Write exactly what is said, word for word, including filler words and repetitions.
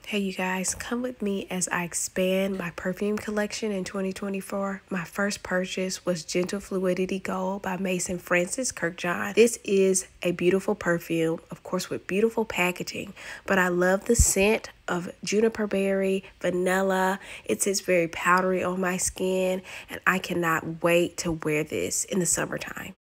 Hey you guys, come with me as I expand my perfume collection in twenty twenty-four. My first purchase was Gentle Fluidity Gold by Maison Francis Kurkdjian. This is a beautiful perfume, of course with beautiful packaging, but I love the scent of juniper berry, vanilla. It sits very powdery on my skin and I cannot wait to wear this in the summertime.